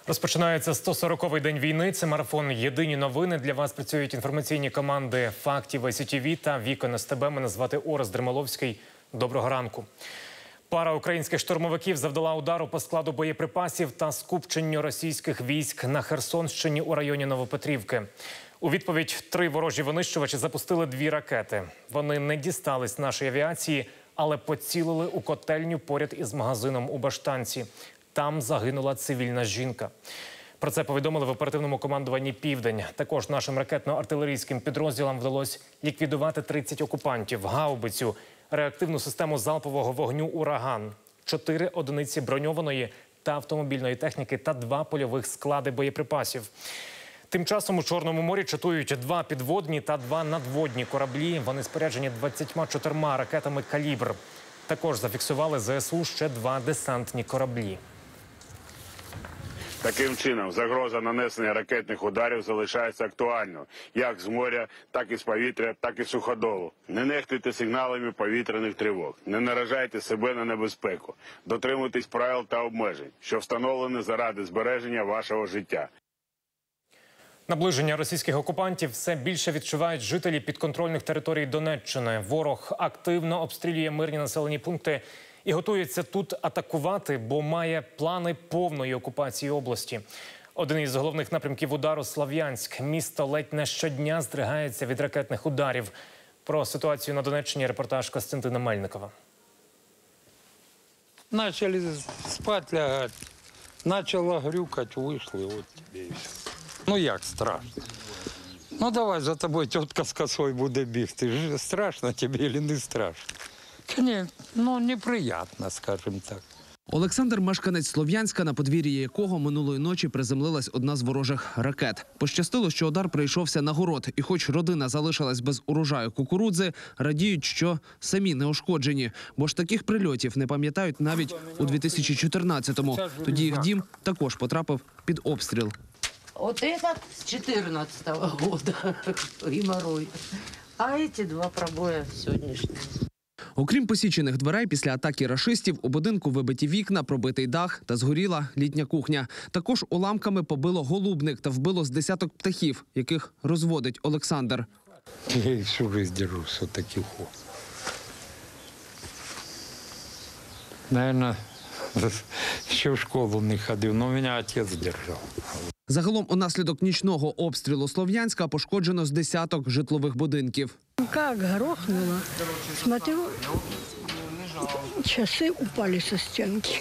Розпочинається 140-й день війни. Це марафон «Єдині новини». Для вас працюють інформаційні команди «Фактів», ICTV та «Вікон СТБ». Мене звати Орест Дремоловський. Доброго ранку. Пара українських штурмовиків завдала удару по складу боєприпасів та скупченню російських військ на Херсонщині у районі Новопетрівки. У відповідь 3 ворожі винищувачі запустили 2 ракети. Вони не дістались нашої авіації, але поцілили у котельню поряд із магазином у Баштанці. Там загинула цивільна жінка. Про це повідомили в оперативному командуванні «Південь». Також нашим ракетно-артилерійським підрозділам вдалося ліквідувати 30 окупантів, гаубицю, реактивну систему залпового вогню «Ураган», 4 одиниці броньованої та автомобільної техніки та 2 польових склади боєприпасів. Тим часом у Чорному морі чатують 2 підводні та 2 надводні кораблі. Вони споряджені 24 ракетами «Калібр». Також зафіксували ЗСУ ще 2 десантні кораблі. Таким чином, загроза нанесення ракетних ударів залишається актуальною як з моря, так і з повітря, так і з суходолу. Не нехтуйте сигналами повітряних тривог, не наражайте себе на небезпеку, дотримуйтесь правил та обмежень, що встановлені заради збереження вашого життя. Наближення російських окупантів все більше відчувають жителі підконтрольних територій Донеччини. Ворог активно обстрілює мирні населені пункти і готується тут атакувати, бо має плани повної окупації області. Один із головних напрямків удару – Слов'янськ. Місто ледь не щодня здригається від ракетних ударів. Про ситуацію на Донеччині репортаж Костянтина Мельникова. Начали спать лягать, начало грюкать, вийшли, от тебе і все. Ну як страшно? Ну давай, за тобою тітка з косою буде бігти. Страшно тобі чи не страшно? Ні, ну неприємно, скажімо так. Олександр – мешканець Слов'янська, на подвір'ї якого минулої ночі приземлилась одна з ворожих ракет. Пощастило, що удар прийшовся на город. І хоч родина залишилась без урожаю кукурудзи, радіють, що самі не ушкоджені. Бо ж таких прильотів не пам'ятають навіть у 2014-му. Тоді їх дім також потрапив під обстріл. Вот этот с 14-го года геморрой, а эти 2 пробоя сегодняшние. Окрім посічених дверей, після атаки рашистів у будинку вибиті вікна, пробитий дах та згоріла літня кухня. Також уламками побило голубник та вбило з десяток птахів, яких розводить Олександр. Я всю жизнь держусь от таких. Наверное, ще в школу не ходив, но мене отець держав. Загалом унаслідок нічного обстрілу Слов'янська пошкоджено з десяток житлових будинків. Как грохнуло, смотрю, часы упали со стенки.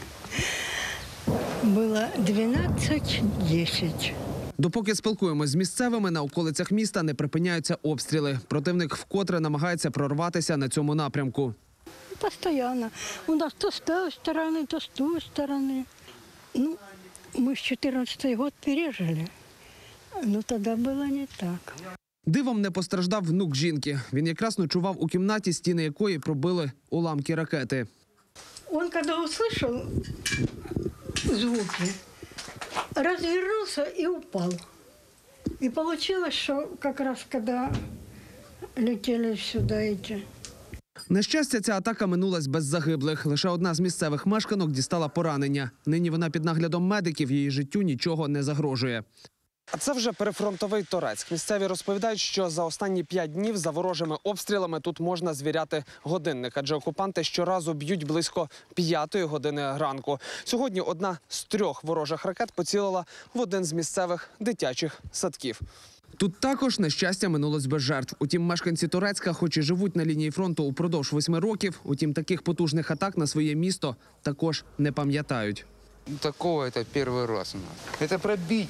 Было 12:10. Допоки спілкуємось з місцевими, на околицях міста не припиняються обстріли. Противник вкотре намагається прорватися на цьому напрямку. Постоянно. У нас то с той стороны, то с той стороны. Ну, мы с 14-й год пережили. Но тогда было не так. Дивом не постраждав внук жінки. Він якраз ночував у кімнаті, стіни якої пробили уламки ракети. Он, когда услышал звуки, развернулся и упал. И получилось, что как раз когда летели сюда эти... На щастя, ця атака минулась без загиблих. Лише одна з місцевих мешканок дістала поранення. Нині вона під наглядом медиків, її життю нічого не загрожує. А це вже перифронтовий Торецьк. Місцеві розповідають, що за останні 5 днів за ворожими обстрілами тут можна звіряти годинник, адже окупанти щоразу б'ють близько 5-ї години ранку. Сьогодні одна з 3 ворожих ракет поцілила в один з місцевих дитячих садків. Тут також, на щастя, минулось без жертв. Утім, мешканці Торецька, хоч і живуть на лінії фронту упродовж 8 років, утім, таких потужних атак на своє місто також не пам'ятають. Такого це перший раз у нас. Це пробити.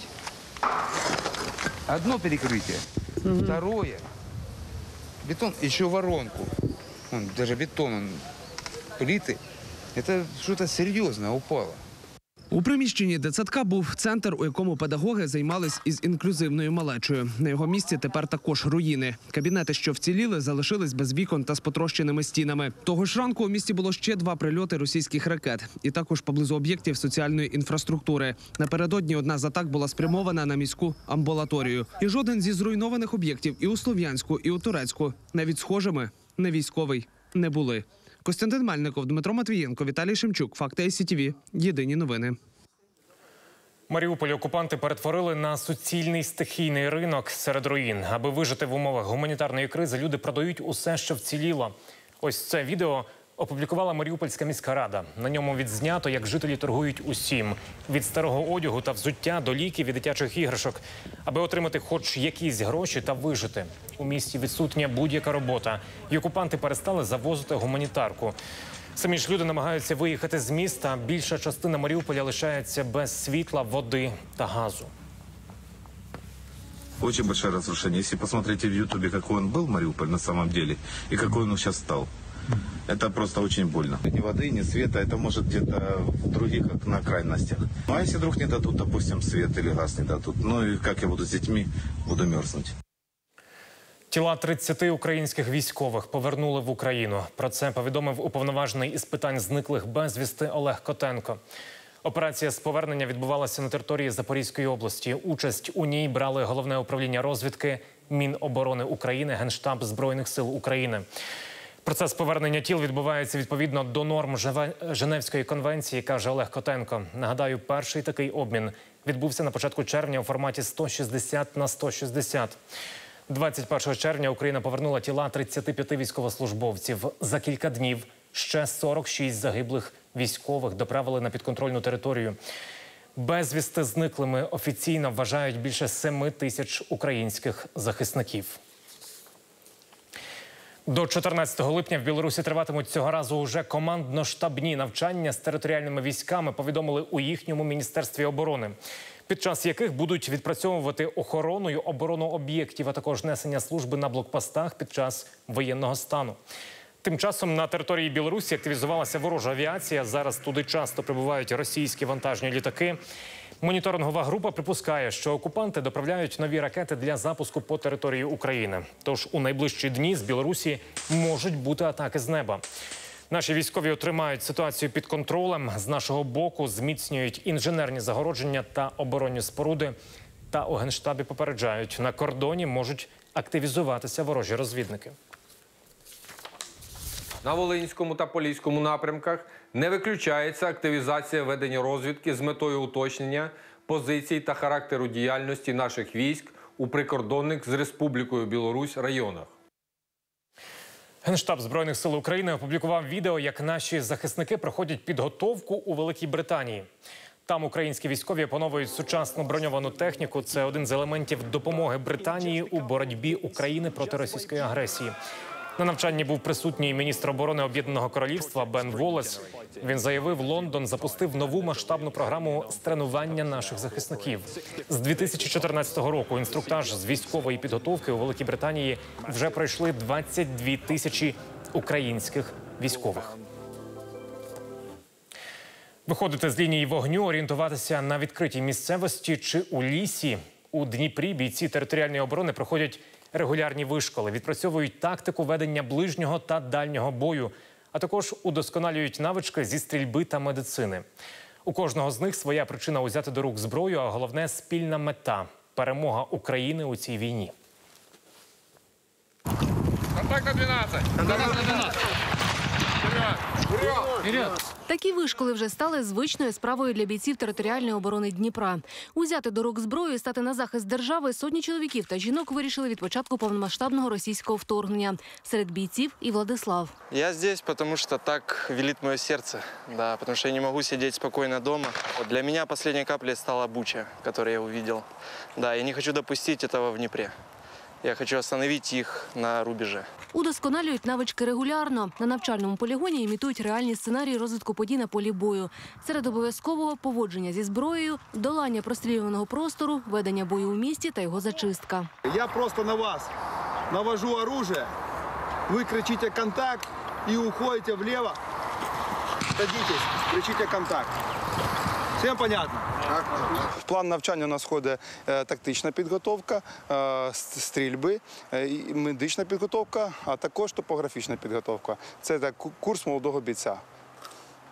Одно перекрытие, второе, бетон, еще воронку, даже бетон, плиты, это что-то серьезное упало. У приміщенні дитсадка був центр, у якому педагоги займались із інклюзивною малечою. На його місці тепер також руїни. Кабінети, що вціліли, залишились без вікон та з потрощеними стінами. Того ж ранку у місті було ще 2 прильоти російських ракет. І також поблизу об'єктів соціальної інфраструктури. Напередодні одна з атак була спрямована на міську амбулаторію. І жоден зі зруйнованих об'єктів і у Слов'янську, і у Торецьку навіть схожими на військовий не були. Костянтин Мельников, Дмитро Матвієнко, Віталій Шемчук. Факти ICTV. Єдині новини. Маріуполь окупанти перетворили на суцільний стихійний ринок серед руїн. Аби вижити в умовах гуманітарної кризи, люди продають усе, що вціліло. Ось це відео опублікувала Маріупольська міська рада. На ньому відзнято, як жителі торгують усім – від старого одягу та взуття до ліків і дитячих іграшок, аби отримати хоч якісь гроші та вижити. У місті відсутня будь-яка робота, і окупанти перестали завозити гуманітарку. Самі ж люди намагаються виїхати з міста. Більша частина Маріуполя лишається без світла, води та газу. Очень большое разрушение. Если посмотрите в Ютубе, какой он был, Мариуполь, на самом деле, и какой он сейчас стал. Это просто очень больно. Ни воды, ни света, это может где-то в других на крайностях. Ну а если вдруг не дадут, допустим, свет или газ не дадут, ну и как я буду с детьми, буду мерзнуть. Тіла 30 українських військових повернули в Україну. Про це повідомив уповноважений із питань зниклих безвісти Олег Котенко. Операція з повернення відбувалася на території Запорізької області. Участь у ній брали Головне управління розвідки, Міноборони України, Генштаб Збройних сил України. Процес повернення тіл відбувається відповідно до норм Женевської конвенції, каже Олег Котенко. Нагадаю, перший такий обмін відбувся на початку червня у форматі 160 на 160. 21 червня Україна повернула тіла 35 військовослужбовців. За кілька днів ще 46 загиблих військових доправили на підконтрольну територію. Безвісти зниклими офіційно вважають більше 7 тисяч українських захисників. До 14 липня в Білорусі триватимуть цього разу уже командно-штабні навчання з територіальними військами, повідомили у їхньому Міністерстві оборони, під час яких будуть відпрацьовувати охорону і оборону об'єктів, а також несення служби на блокпостах під час воєнного стану. Тим часом на території Білорусі активізувалася ворожа авіація. Зараз туди часто прибувають російські вантажні літаки. Моніторингова група припускає, що окупанти доправляють нові ракети для запуску по території України. Тож у найближчі дні з Білорусі можуть бути атаки з неба. Наші військові тримають ситуацію під контролем. З нашого боку зміцнюють інженерні загородження та оборонні споруди. Та у Генштабі попереджають, на кордоні можуть активізуватися ворожі розвідники. На Волинському та Поліському напрямках не виключається активізація ведення розвідки з метою уточнення позицій та характеру діяльності наших військ у прикордонних з Республікою Білорусь районах. Генштаб Збройних сил України опублікував відео, як наші захисники проходять підготовку у Великій Британії. Там українські військові опановують сучасну броньовану техніку. Це один з елементів допомоги Британії у боротьбі України проти російської агресії. На навчанні був присутній міністр оборони Об'єднаного Королівства Бен Волес. Він заявив, Лондон запустив нову масштабну програму з тренування наших захисників. З 2014 року інструктаж з військової підготовки у Великій Британії вже пройшли 22 тисячі українських військових. Виходити з лінії вогню, орієнтуватися на відкритій місцевості чи у лісі. У Дніпрі бійці територіальної оборони проходять регулярні вишколи, відпрацьовують тактику ведення ближнього та дальнього бою, а також удосконалюють навички зі стрільби та медицини. У кожного з них своя причина узяти до рук зброю, а головне – спільна мета – перемога України у цій війні. Контакт на 12! Контакт на 12! Такі вишколи вже стали звичною справою для бійців територіальної оборони Дніпра. Узяти до рук зброю і стати на захист держави сотні чоловіків та жінок вирішили від початку повномасштабного російського вторгнення. Серед бійців і Владислав. Я здесь, потому что так велит мое сердце, да, потому что я не могу сидеть спокойно дома. Вот для меня последней каплей стала Буча, которую я увидел. Да, я не хочу допустить этого в Днепре. Я хочу остановить їх на рубежі. Удосконалюють навички регулярно. На навчальному полігоні імітують реальні сценарії розвитку подій на полі бою. Серед обов'язкового поводження зі зброєю, долання прострілюваного простору, ведення бою у місті та його зачистка. Я просто на вас навожу оружие, ви кричите «контакт» і уходите вліво, садитесь, кричите «контакт». Всім понятно? В план навчання у нас входить тактична підготовка, стрільби, медична підготовка, а також топографічна підготовка. Це так, курс молодого бійця.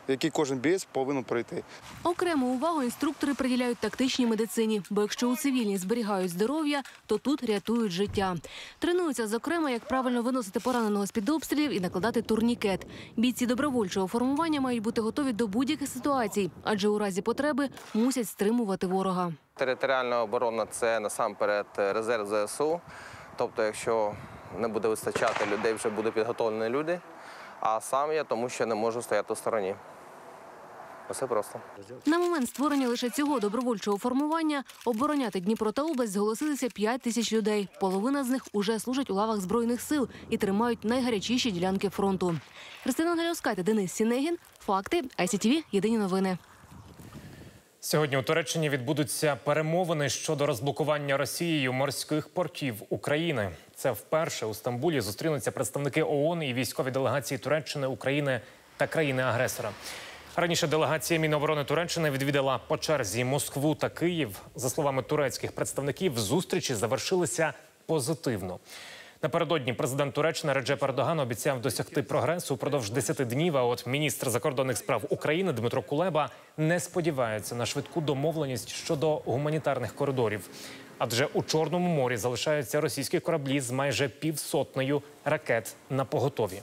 який кожен бієць повинен пройти. Окрему увагу інструктори приділяють тактичній медицині, бо якщо у цивільній зберігають здоров'я, то тут рятують життя. Тренуються, зокрема, як правильно виносити пораненого з-під обстрілів і накладати турнікет. Бійці добровольчого формування мають бути готові до будь-яких ситуацій, адже у разі потреби мусять стримувати ворога. Територіальна оборона – це насамперед резерв ЗСУ. Тобто, якщо не буде вистачати людей, вже будуть підготовлені люди. А сам я тому, що не можу стояти у стороні. Все просто. На момент створення лише цього добровольчого формування обороняти Дніпро та область зголосилися 5 тисяч людей. Половина з них уже служать у лавах Збройних сил і тримають найгарячіші ділянки фронту. Христина Галявська та Денис Сінегін. Факти. ICTV. Єдині новини. Сьогодні у Туреччині відбудуться перемовини щодо розблокування Росією морських портів України. Це вперше у Стамбулі зустрінуться представники ООН і військові делегації Туреччини, України та країни-агресора. Раніше делегація Міноборони Туреччини відвідала по черзі Москву та Київ. За словами турецьких представників, зустрічі завершилися позитивно. Напередодні президент Туреччини Реджеп Ердоган обіцяв досягти прогресу упродовж 10 днів, а от міністр закордонних справ України Дмитро Кулеба не сподівається на швидку домовленість щодо гуманітарних коридорів. Адже у Чорному морі залишаються російські кораблі з майже 500 ракет на поготові.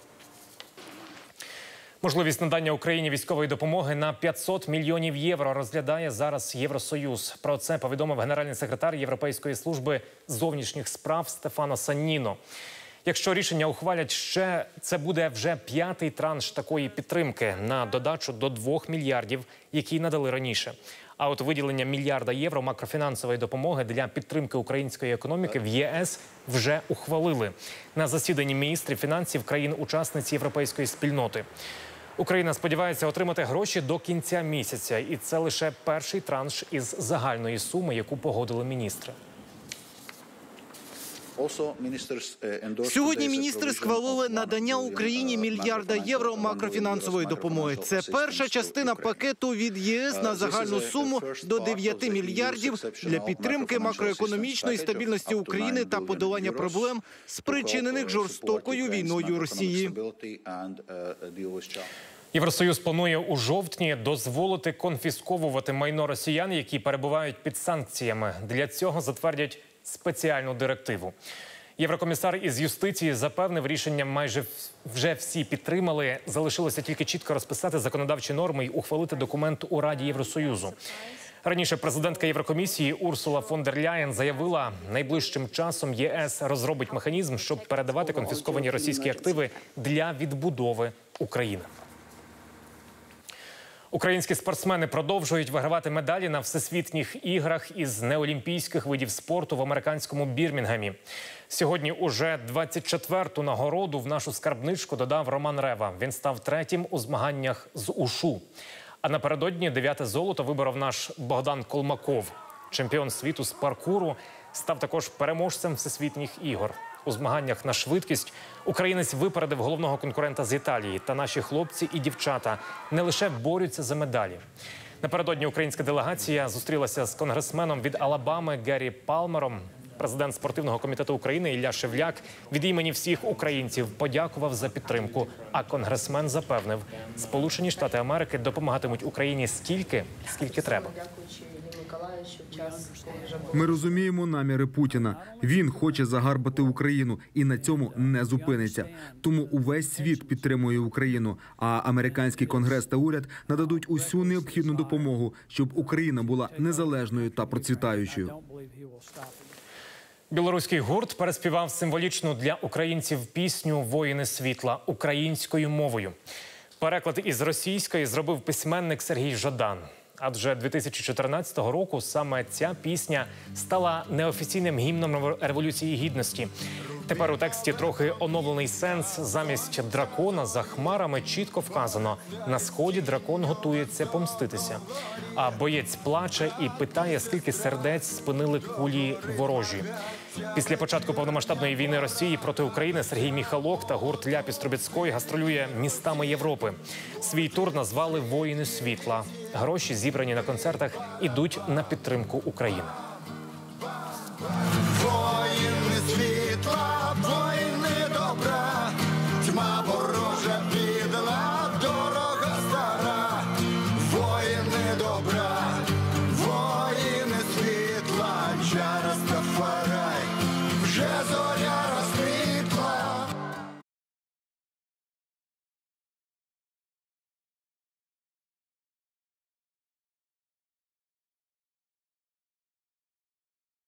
Можливість надання Україні військової допомоги на 500 мільйонів євро розглядає зараз Євросоюз. Про це повідомив генеральний секретар Європейської служби зовнішніх справ Стефано Санніно. Якщо рішення ухвалять ще, це буде вже 5-й транш такої підтримки на додачу до 2 мільярдів, які надали раніше. А от виділення мільярда євро макрофінансової допомоги для підтримки української економіки в ЄС вже ухвалили на засіданні міністрів фінансів країн-учасниць європейської спільноти. Україна сподівається отримати гроші до кінця місяця. І це лише перший транш із загальної суми, яку погодили міністри. Сьогодні міністри схвалили надання Україні мільярда євро макрофінансової допомоги. Це перша частина пакету від ЄС на загальну суму до 9 мільярдів для підтримки макроекономічної стабільності України та подолання проблем, спричинених жорстокою війною Росії. Євросоюз планує у жовтні дозволити конфісковувати майно росіян, які перебувають під санкціями. Для цього затвердять спеціальну директиву. Єврокомісар із юстиції запевнив, рішення майже вже всі підтримали. Залишилося тільки чітко розписати законодавчі норми і ухвалити документ у Раді Євросоюзу. Раніше президентка Єврокомісії Урсула фон дер Ляєн заявила, найближчим часом ЄС розробить механізм, щоб передавати конфісковані російські активи для відбудови України. Українські спортсмени продовжують вигравати медалі на всесвітніх іграх із неолімпійських видів спорту в американському Бірмінгемі. Сьогодні уже 24-ту нагороду в нашу скарбничку додав Роман Рева. Він став 3-м у змаганнях з ушу. А напередодні 9-те золото виборов наш Богдан Колмаков. Чемпіон світу з паркуру став також переможцем всесвітніх ігор. У змаганнях на швидкість українець випередив головного конкурента з Італії. Та наші хлопці і дівчата не лише борються за медалі. Напередодні українська делегація зустрілася з конгресменом від Алабами Геррі Палмером. Президент спортивного комітету України Ілля Шевляк від імені всіх українців подякував за підтримку. А конгресмен запевнив, Сполучені Штати Америки допомагатимуть Україні стільки, скільки треба. Ми розуміємо наміри Путіна. Він хоче загарбати Україну і на цьому не зупиниться. Тому увесь світ підтримує Україну, а американський конгрес та уряд нададуть усю необхідну допомогу, щоб Україна була незалежною та процвітаючою. Білоруський гурт переспівав символічну для українців пісню «Воїни світла» українською мовою. Переклад із російської зробив письменник Сергій Жадан. Адже 2014 року саме ця пісня стала неофіційним гімном Революції Гідності. Тепер у тексті трохи оновлений сенс. Замість дракона за хмарами чітко вказано – на сході дракон готується помститися. А боєць плаче і питає, скільки сердець спинили кулі ворожі. Після початку повномасштабної війни Росії проти України Сергій Міхалок та гурт Ляпіс Трубецької гастролює містами Європи. Свій тур назвали «Воїни світла». Гроші, зібрані на концертах, ідуть на підтримку України.